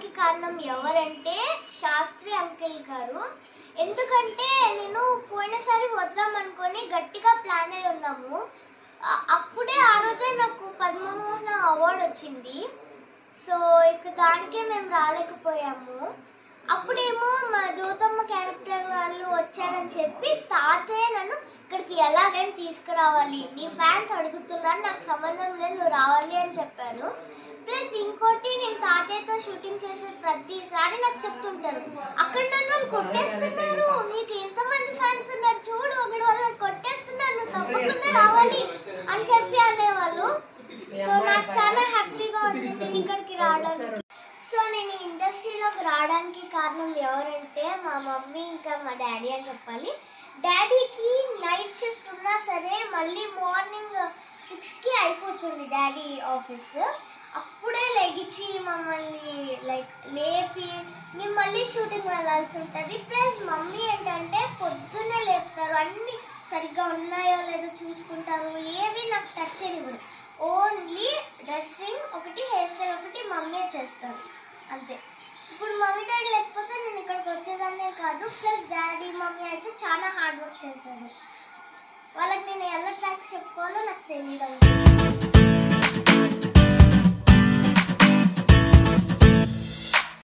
రావడానికి కారణం ఎవరంటే శాస్త్రి అంకిల్ గారు. ఎందుకంటే నేను పోయినసారి వద్దాం అనుకొని గట్టిగా ప్లాన్ అయి ఉన్నాము. అప్పుడే ఆ రోజే నాకు పద్మమోహన అవార్డు వచ్చింది. సో ఇక దానికే మేము రాలేకపోయాము. అప్పుడేమో మా జ్యోతమ్మ క్యారెక్టర్ వాళ్ళు వచ్చారని చెప్పి తాతయ్య నన్ను ఇక్కడికి ఎలాగైనా తీసుకురావాలి, నీ ఫ్యాన్స్ అడుగుతున్నారు, నాకు సంబంధం లేదు, నువ్వు రావాలి అని చెప్పారు. ప్లస్ ఇంకోటి, నేను తాతయ్యతో షూటింగ్ చేసే ప్రతిసారి నాకు చెప్తుంటారు, అక్కడ నన్ను కొట్టేస్తున్నారు, నీకు ఎంతమంది ఫ్యాన్స్ ఉన్నారు చూడు, ఒకటి వాళ్ళని కొట్టేస్తున్నారు, నువ్వు తప్పకుండా రావాలి అని చెప్పి అనేవాళ్ళు. సో నాకు చాలా హ్యాపీగా ఉంటుంది ఇక్కడికి రావడానికి. సో నేను ఇండస్ట్రీలోకి రావడానికి కారణం ఎవరంటే మా మమ్మీ ఇంకా మా డాడీ అని చెప్పాలి. డాడీకి నైట్ షిఫ్ట్ ఉన్నా సరే మళ్ళీ మార్నింగ్ 6కి అయిపోతుంది డాడీ ఆఫీస్. అప్పుడే లెగిచి మమ్మల్ని లేపి మేము మళ్ళీ షూటింగ్ వెళ్ళాల్సి ఉంటుంది. ప్లస్ మమ్మీ ఏంటంటే పొద్దున్నే లేపుతారు, అన్నీ సరిగ్గా ఉన్నాయో లేదో చూసుకుంటారు, ఏవి నాకు టచ్ చేయనివ్వరు. ఓన్లీ డ్రెస్సింగ్ ఒకటి, హెయిర్ స్టైల్ ఒకటి మమ్మీ చేస్తారు అంతే. ఇప్పుడు మమ్మీ డాడీ లేకపోతే నేను ఇక్కడికి వచ్చేదాన్నే కాదు. ప్లస్ డాడీ మమ్మీ అయితే చాలా హార్డ్ వర్క్ చేశారు. వాళ్ళకి నేను ఎలా థ్యాంక్స్ చెప్పుకోవాలో నాకు తెలియదు.